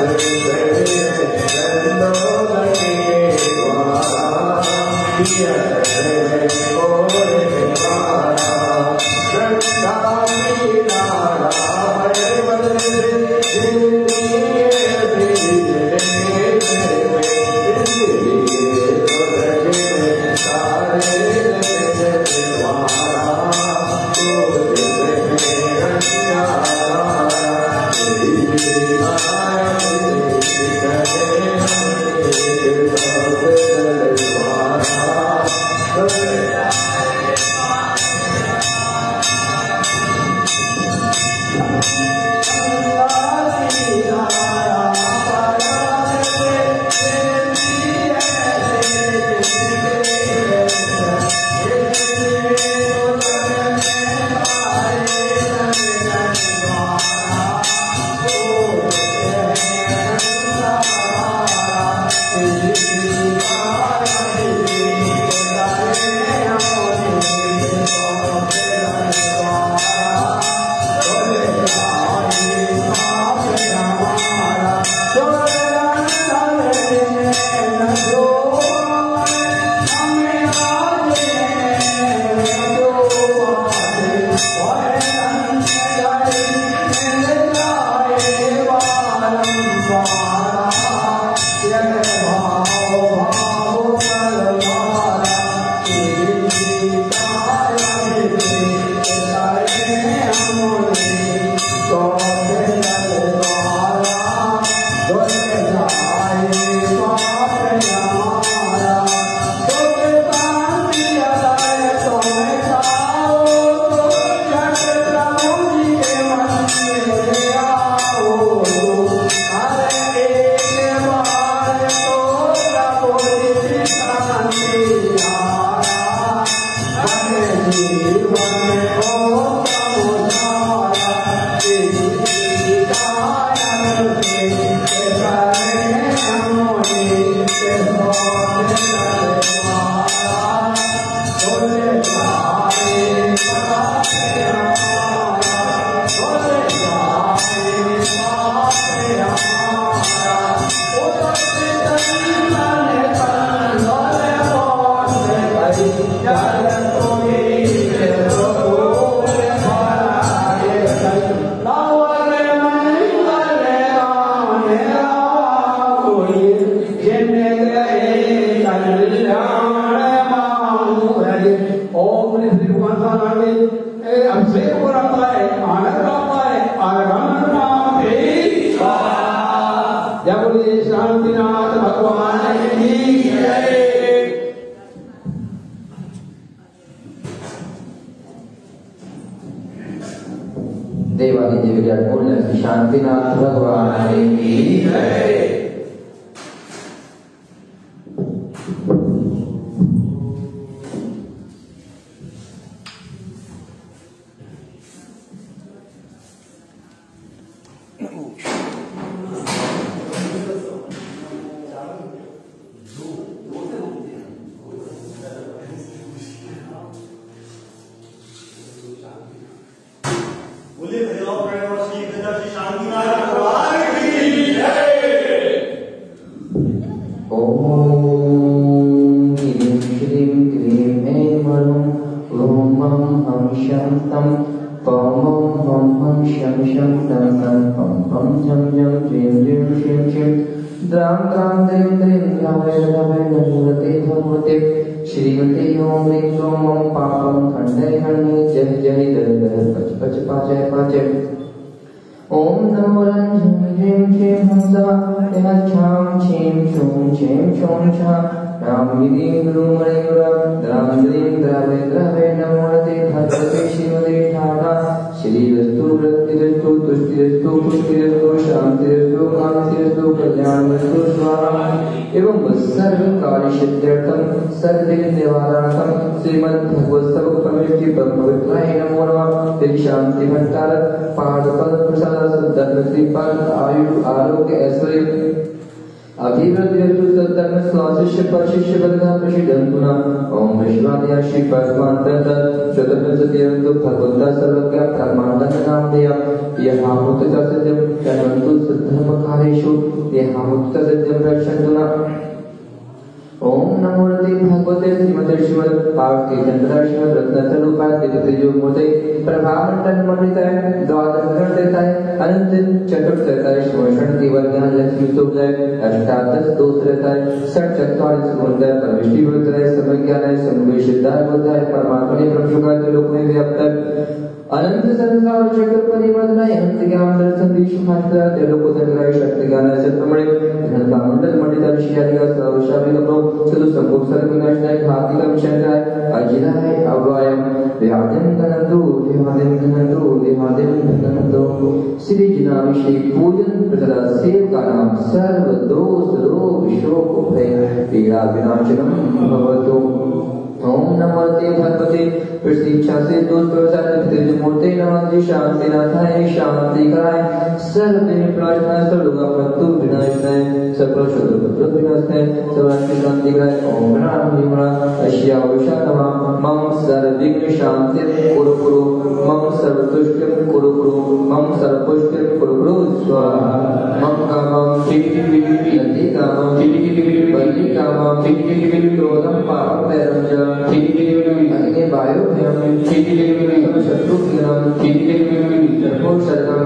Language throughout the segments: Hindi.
शांतिनाथ भगवान की जय। शांति भंडार पादपद प्रसाद आयु आरोग्य ऐश्वर्य अभिवृद्धि सत्तम स्वाशिष्य परशिष्य बंधा प्रसिद्धंतुना ओम विश्वादिया श्री परमान तत् शतपंचतियंतु भगवंता सर्वज्ञ परमानंद नाम दिया यह हामुत सत्यम तनंतु सिद्धम कालेषु देहामुत्तसत्यं रक्षन्तु नः। ओम नमो भगवते श्रीमते श्रीमद् आरती चंद्र श्रीमद् रत्नस्वरूपाय दिव्यतेजोमूर्ते प्रभामंडल मंडिताय द्वादश गणिताय अनंत चतुर्थताय श्रीमोषण केवल ज्ञान लक्ष्मी स्तोत्राय अष्टादश स्तोत्रताय षट्चत्वारिंश गुणताय परमेष्टि गुणताय समज्ञानाय समवेशिताय बोधाय परमात्मने ब्रह्मसुखाय लोक में व्याप्ताय अनंत संसार चक्र परिवर्तनाय अनंत ज्ञान दर्शन विश्वभाषा देवलोक संग्रह शक्ति ज्ञानाय सत्प्रमणे घनता मंडल मंडित विषयादिका सर्वशाभिगमो सदु संभोग सर्वनाशनाय घातिकं शंकराय अजिनाय अव्ययम व्याधिं घनंतो श्री जिनाभिषेक पूजन प्रदा सेव का नाम सर्व दोष रोग शोक भय पीड़ा विनाशनम भवतु। ओम नमो भगवते प्रतीक्षा से मूर्ते नमः शांति नाथाय शांति कराय सर्व प्रार्थना सर्वगमतु विनाशनाय सकल शुद्ध विनाशनाय सर्वांति शांति कराय। ओम राम हिमरा अश्यावशा नमः मम सर्वविघ्न शांति कुरु कुरु मम सर्वतुष्टं कुरु कुरु मम सर्वपुष्टं कुरु कुरु स्वाहा। मम कामं चित्ति कामं बलि कामं क्रोधं पापं वैरं अग्नि वायु नियम शत्रु नियम सर्वो शरणम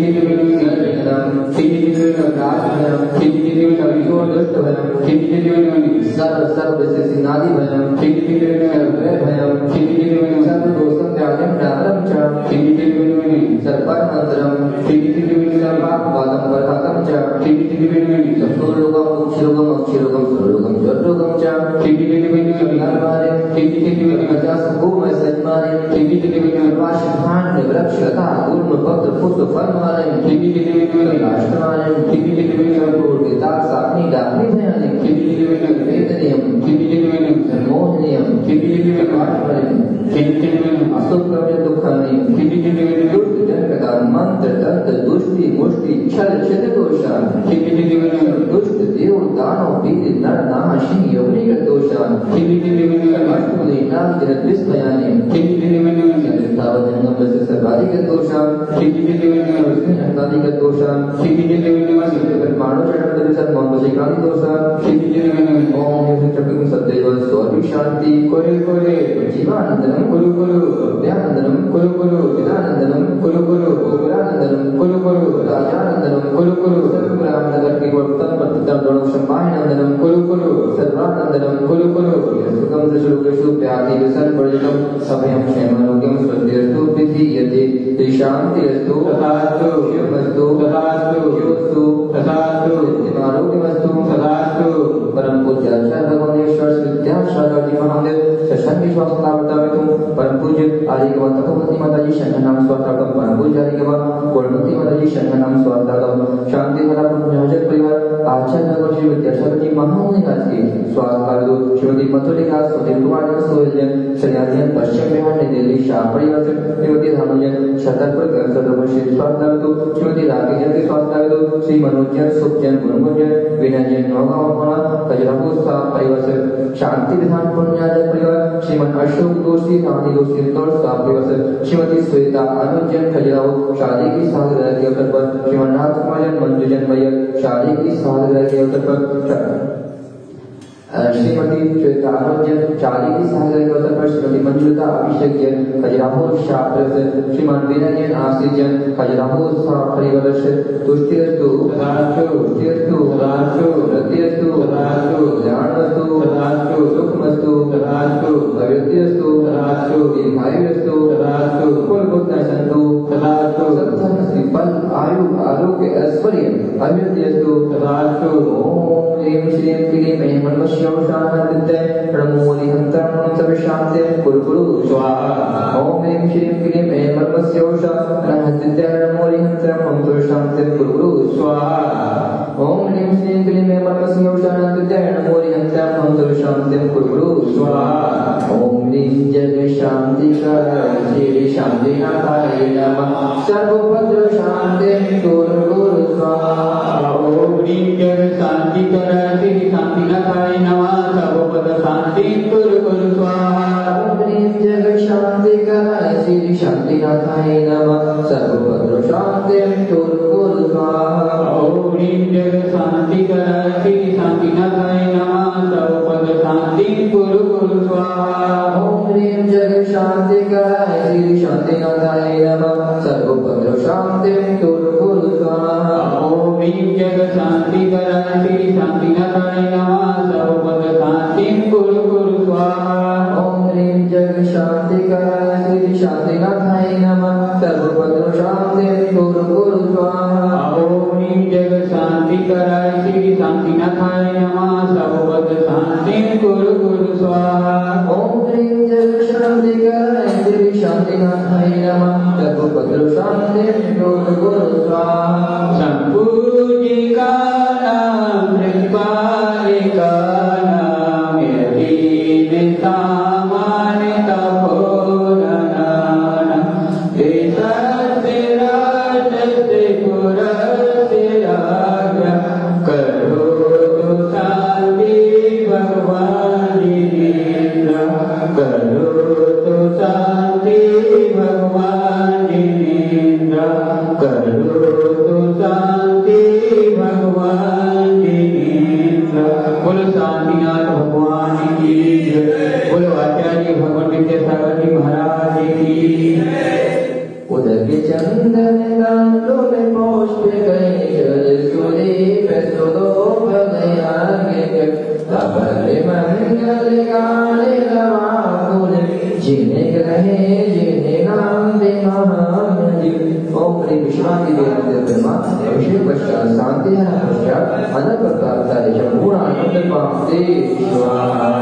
दुष्ट भयम सर्व से नादि भयम भयम सर्व दोषम त्यागम नारम च सर्वमंत्रम सर्वात्मानं वरदातं च चतुर्लोकम अक्षरोगम अक्षरोगम सर्वलोकम चतुर्लोकम च नरमारे अजासगोम सजमाने सर्वाश्रमान् वृक्षलता गुल्म पत्र पुष्प फलमाने राष्ट्रमाने सर्वोर्गिता साग्नि डाग्नि भयाने वेदनीयम मोहनीयम असुखम दुःखानि दुष्ट जनकता मंत्र तंत्र दुष्टि मुष्टि छल छल दोषा दुष्ट देव दानव पीड़ित नर नाशी यवनिक दोषा अष्टमुनि नाम जगत विस्मयानि तावजंगम बस सर्वाधिक दोषा सर्वाधिक दोषा मानव चरण दर्शन मोहम्मद दोषा ओम चक्रम सदैव स्वर्ग शांति कोरे कोरे जीवानंदनम कुरु कुरु ध्यानंदनम कुरु कुरु चिदानंदनम कुरु कुरु उग्रानंदनम कुरु कुरु राजानंदनम कुरु कुरु सर्वरामनगर की वर्तन प्रतितम दोनों संभायनंदनम कुरु कुरु सर्वानंदनम कुरु कुरु सुखम दशलोकेषु व्याधि विसर्ग वर्जितम सभयं क्षेमारोग्यम स्वस्तिरस्तु प्रीति यदि शांतिरस्तु तथास्तु शिवमस्तु तथास्तु शिवस्तु तथास्तु आरोग्यमस्तु तथास्तु परम पूज्य आचार्य भगवानेश्वर विद्यासागर जी महादेव शशांक विश्वास नामतावितुम परम पूज्य आदिगवा तपोवती माताजी शंखनाम स्वास्थ्यम परम पूज्य आदिगवा कोलमती माताजी शंखनाम स्वास्थ्यम शांति धारा पुण्यजक परिवार आचार्य भगवान श्री विद्यासागर जी महामुनि आज के स्वास्थ्य श्रीमती मथुरिका सुधीर कुमार सोहजन सन्यासियन पश्चिम बिहार नई दिल्ली शाह परिवार श्रीमती धानुजन छतरपुर गंगसदर श्री स्वास्थ्य श्रीमती राकेश के स्वास्थ्य श्री मनोजन सुखजन गुणमुजन विनयजन नौगांव होना खजुराहो परिवार से शांति विधान पुण्याजन परिवार श्रीमन अशोक दोषी रानी दोषी तौर परिवार श्रीमती श्वेता अनुजन खजुराहो शादी की सालगिरह के अवसर पर श्रीमन राजकुमार मंजुजन भैया शादी की सालगिरह के अवसर पर श्रीमती श्वेता अनुजन शादी की सालगिरह के अवसर पर श्रीमती मंजुलता अभिषेक जैन खजुराहो शास्त्र श्रीमान विनय जैन आशीष जैन खजुराहो परिवार से तुष्टिरस्तु तुष्टिरस्तु रतिरस्तु ज्ञानस्तु सुखमस्तु भव्यस्तु दीर्घायुरस्तु कुलपुत्र संतु सत्संग श्रीफल आयु आरोग्य ऐश्वर्य अभिवृद्धिस्तु ओम ह्रीं श्रीं क्लीं ऐं मनमस्यौ शान्तिं प्रणमोदिहन्तं सर्वशान्तिं कुरु कुरु स्वाहा। ओम ह्रीं श्रीं क्लीं ऐं मनमस्यौ शान्तिं प्रणमोदिहन्तं सर्वशान्तिं कुरु कुरु स्वाहा। ओम ह्रीं श्रीं क्लीं ऐं मनमस्यौ शान्तिं प्रणमोदिहन्तं सर्वशान्तिं कुरु कुरु स्वाहा। ओम ह्रीं जग शांति श्री शांतिनाथाय नमः सर्वभद्र शान्तिं कुरु कुरु स्वाहा। ओम ह्रीं जग शांति श्री शांतिनाथाय नमः सर्वभद्र शांतिं कुरु कुरु स्वाहा। ओम ह्रीं जग शांति श्री शांतिनाथाय नमः सर्वभद्र शान्तिं कुरु कुरु स्वाहा। ओम ह्रीं जग स्वाहा। ओम ह्रीं जग शांतिकाय श्री शांतिनाथाय नमः। सर्वोपद्रव शांति कुरु कुरु स्वाहा। ओम ह्रीं जग शांतिकराय श्री शांतिनाथाय नमः। सर्वोपद्रव शांति कुरु कुरु स्वाहा। ओम ह्रीं जग शांतिकाय श्री शांतिनाथाय नमः। सर्वोपद्रव शांति कुरु कुरु स्वाहा। ओम ह्रीं जग शांतिकराय श्री शांतिनाथाय नमः। सर्वोपद्रव शांति कुरु कुरु स्वाहा। ओम ह्रीं जग शांतिकाय श्री शांतिनाथाय नमः। सर्वोपद्रव शांति कुरु कुरु स्वाहा। संपूजिका नाम प्रतिपालिका नाम यदि सामान्य तपोधनाना देशस्य राजस्य पुरस्य राजा करोतु शांति भगवान जिनेन्द्र करोतु शांति भगवान जिनेन्द्र करोतु शांति भगवान जिनेन्द्र। बोलो शांतिनाथ भगवान की जय। बोलो आचार्य भगवान विद्यासागर जी महाराज की। उदर के चंदन दांतों में पुष्प गए जल सूरी पेट्रोलो गए आगे तबले मंगल गाने लगा तूने जीने रहे जीने नाम दे महामंदिर। ओम ह्रीं विश्वांति देवते ब्रह्मा अभिषेक पश्चात शांति है पश्चात अनंत प्राप्त है पूर्ण आनंद पाते स्वाहा।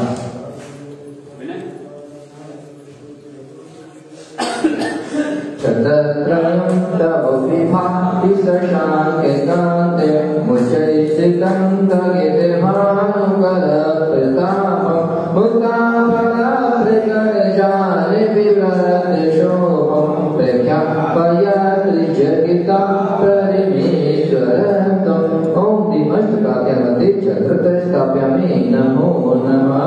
शतत्रयं तव विभाति सशाङ्ककान्ते मुचैस्थितं गगने भानुकरप्रतापं मुक्ताफलप्रकरजाले विव्रतशोभं प्रख्यापयत्रिजगिता परमेश्वरन्तम्। ॐ दिमस्तकाभ्यामते चतुर्थ स्थापयामि नमो नमः।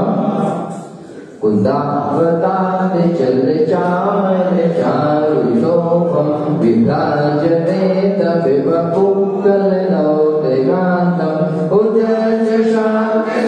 कुन्दावताते चल चामर चारु शोभं विभ्राजनेत विवपुक्कलनौतगान्तम् उज्जज शान्ति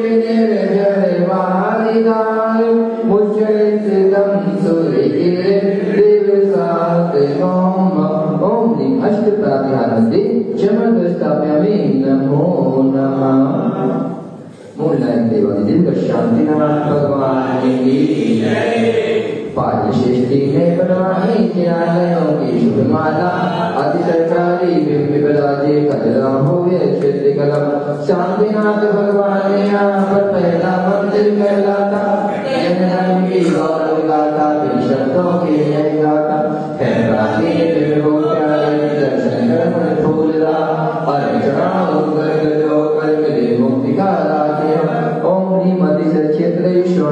सुविनिर्जयवारिदायं मुच्चैस्थितं सुरिगिरे दिवसातिगोमम्। ॐ ह्रीं अष्टप्रातिहारन्ते चमदस्थापयामि नमो नमः। मूलनायक देवादिदेव शांतिनाथ भगवान की जय। पारिशेष्टि में बनवाही चिरालयों की शुभमाला अति सरकारी विपदाजे कचरा हो क्षेत्र कलम। शांतिनाथ भगवान ने यहाँ पर पहला मंदिर कहलाता की गौरव गाथा शब्दों के जय गाथा है प्राचीन विभो प्यारे दर्शन कर फूल अर्चना मुक्ति का ओम ह्रीं अतिशय क्षेत्र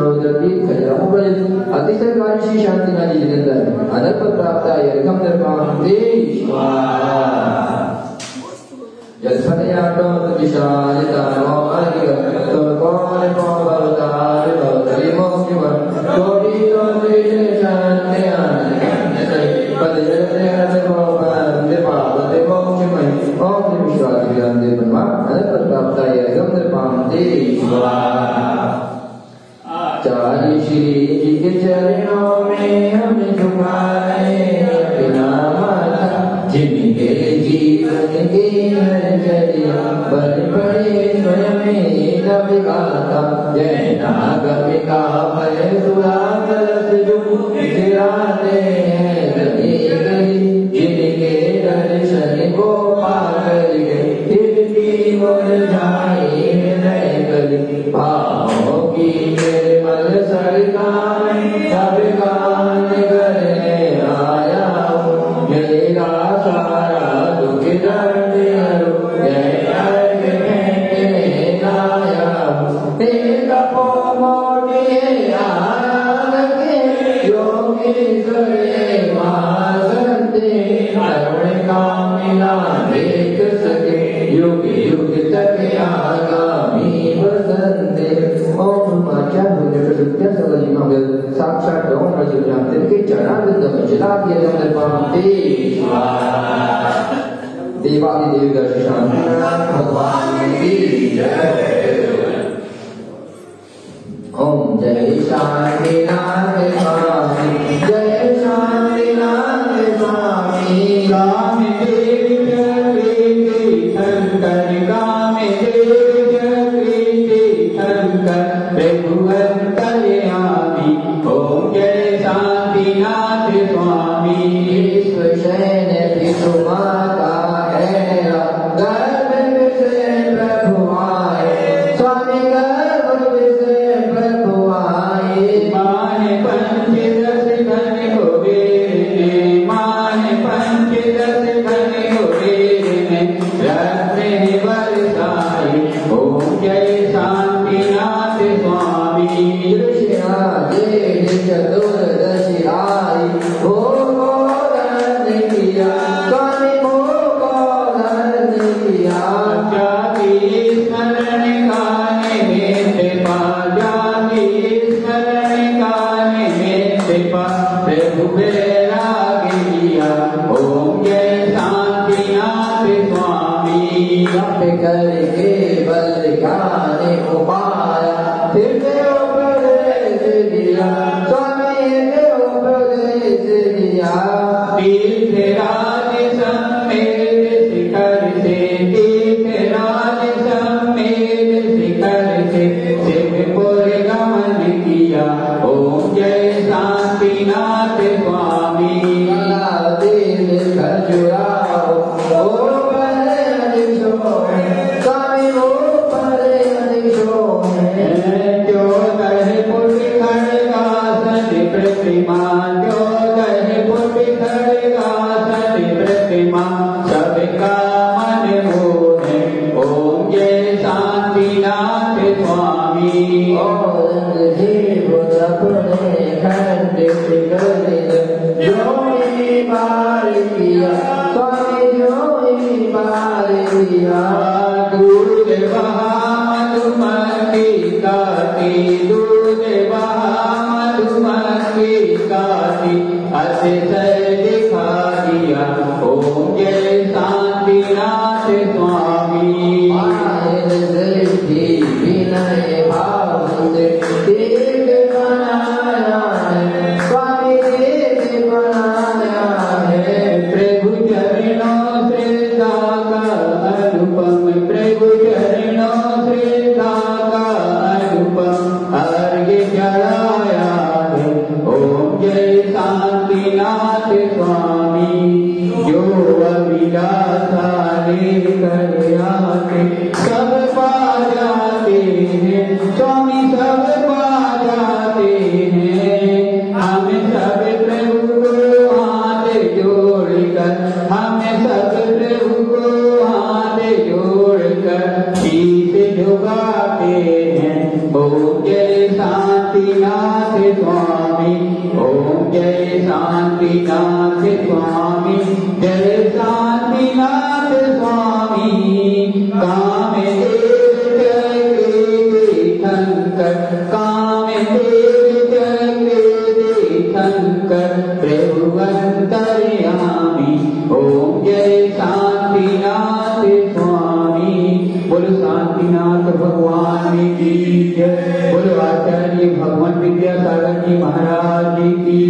अतिशय श्री शांतिनाथ जी जितेंद्र अनंत प्राप्त यज्ञम निर्माण देश जलफलयाटो दिशालितानो अधिगतो कौन पवतार भवति मोक्षिमं कोटितो शांत्यान पदजते भवन्ते पावते मोक्षिमं। ओम विश्वादिव्यान्ते ब्रह्मा अनंत प्राप्त यज्ञम निर्माण देश। चारि श्री जी के चरणों में हम झुकाए अपना माथा जिनके जीवन की चलिया बन पड़े स्वयं कवि गाथा जय नागमिका पर सुरा तरस जो गिराते हैं गली गली जिनके दर्शन को पाकर गिरती मुरझाई हृदय गली भावों की निर्मल सरकार सब कान करने आया हूँ मेरा सारा दुख दर्द हरो जय कहने आया हूँ तेरा मोटे आग के योगेश्वरे महासंते अरुण का मिला देख सके युग युग तक आगामी बसंते। ओम साक्षात के चरणारविंद में जला दिया देवादिदेव दर्शन भगवान की जय। ओम जय शांतिनाथ स्वामी, जय शांतिनाथ स्वामी। कामदेव चक्री शंकर, कामदेव चक्री शंकर प्रभु अंतर्यामी। ओम जय शांतिनाथ स्वामी। विश्व शयन विष्णु माता है, गर्भ से प्रभु आए, स्वामी गर्भ से प्रभु आए। माने पंचदश घन घोरे, माने पंचदश घन घोरे में रत्न बरसाए। ओम जय शांतिनाथ स्वामी। चतुर्दशी आई, हो धन किया स्वामी, हो धन किया। जाति स्मरण गाने में कृपा, जाति स्मरण गाने में कृपा प्रभु बैराग लिया। ओम जय शांतिनाथ स्वामी। जप करके बल ज्ञान उपाया, फिर उपदेश दिया स्वामी, उपदेश दिया। तीर्थराज सम्मेद शिखर से, तीर्थराज सम्मेद शिखर से शिवपुर गमन किया। ओम जय शांतिनाथ स्वामी। खजुराहो ओ परे अधिशोहे, स्वामी ओ परे अधिशोहे। जो कहे पुट खड़गासन प्रतिमा, जो कहे पुट खड़गासन प्रतिमा सबका मन मोहे। ओम जय शांतिनाथ स्वामी। औरंगजेब अपने खंडित कर जो ही बार किया स्वामी, जो ही बार किया। दूध बहा मधुमक्खी काटी, दूध बहा मधुमक्खी काटी अतिशय दिखा दिया। ओम जय शांतिनाथ स्वामी। सिद्धि विनय भाव से देव बनाया है स्वामी, देव बनाया है। प्रभु चरणों श्रद्धा का अनुपम, प्रभु चरणों श्रद्धा का अनुपम अर्घ्य चढ़ाया है। ओम जय शांतिनाथ स्वामी। जो अभिलाषा लेकर आते सब पा जाते हैं स्वामी, सब पा जाते हैं। हम सब प्रभु को हाथ जोड़कर, हम सब प्रभु को हाथ जोड़कर शीश झुकाते हैं। ओम जय शांतिनाथ स्वामी, ओम जय शांतिनाथ स्वामी, जय शांतिनाथ स्वामी। कामदेव चक्री शंकर, कामदेव चक्री शंकर प्रभु अंतर्यामी। ओम जय शांतिनाथ स्वामी। बोलो शांतिनाथ भगवान की जय। बोलो आचार्य भगवान विद्यासागर जी महाराज की।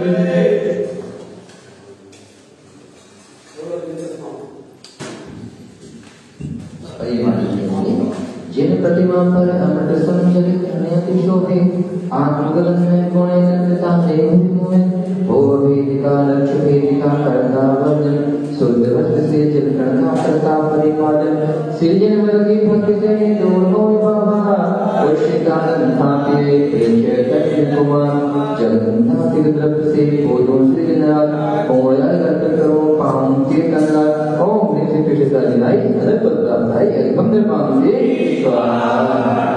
जिन प्रतिमा पर अमृत संचलित नयति शोभे, आत्मगलन में गुणे नंदता मोहे। ओ वेदिका लक्ष्य वेदिका करता वर्जन, शुद्ध वस्त्र से जल करता करता परिपालन। सृजन वर्गी भक्ति से दूर हो बाबा, उष्णकानंदा के प्रेम चैतन्य कुमार। जगन्नाथ द्रव्य से बोधो श्रीनाथ, ओया गत करो पाऊं के कन्ना। ओम नित्य कृष्ण दिनाई अनंत भाई हम निर्माण से स्वाहा।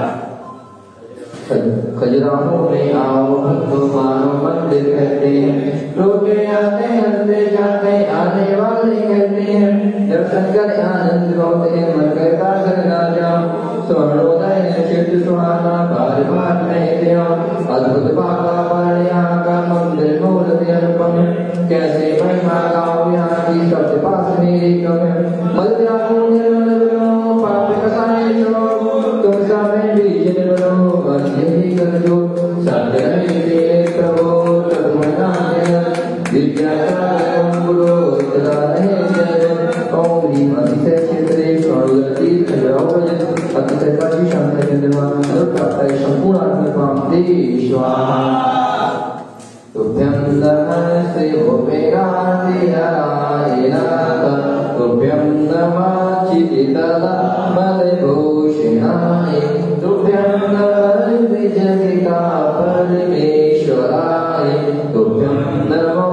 खजुराहो में आओ भक्तो मानो मंदिर कहते हैं, रोके आते हंसते जाते आने वाले कहते हैं। दर्शन कर आनंद होते हैं, मन कहता घर ना जाओ। स्वर्णोदय चित्त सुहाना, बार बार कहते हो। अद्भुत बाबा पर यहाँ का मंदिर मूर्ति अनुपम है। कैसे महिमा गाओ यहाँ की, सबसे पास मेरी कम है। मदरा पाप कसाए तुम सामने बीज निर्मलो, यही कर दो गोपेनाथि हराय नाथ तुभ्यं नमः चितितला बलभूषणाय तुभ्यं नमः विजयिता परमेश्वराय तुभ्यं नमो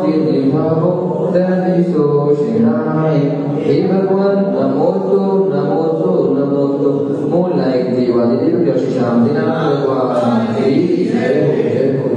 जिनिभवोदधिशोषणाय हे भगवान नमो तो मूल नायक देवादिदेव यश शांति नाम भगवान की जय हो।